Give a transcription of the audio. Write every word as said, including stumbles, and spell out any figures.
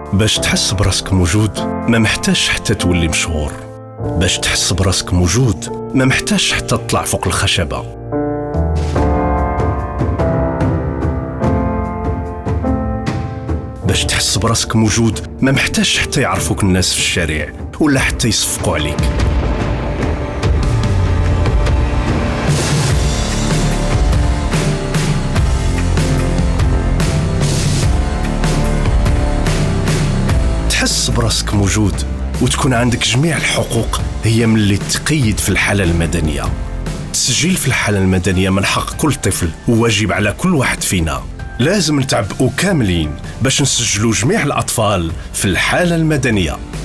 باش تحس براسك موجود ما محتاج حتى تولي مشهور. باش تحس براسك موجود ما محتاج حتى تطلع فوق الخشبة. باش تحس براسك موجود ما محتاج حتى يعرفوك الناس في الشارع ولا حتى يصفقوا عليك. تحس براسك موجود وتكون عندك جميع الحقوق هي من اللي تقيد في الحالة المدنية. التسجيل في الحالة المدنية من حق كل طفل وواجب على كل واحد فينا. لازم نتعبئوا كاملين باش نسجلوا جميع الأطفال في الحالة المدنية.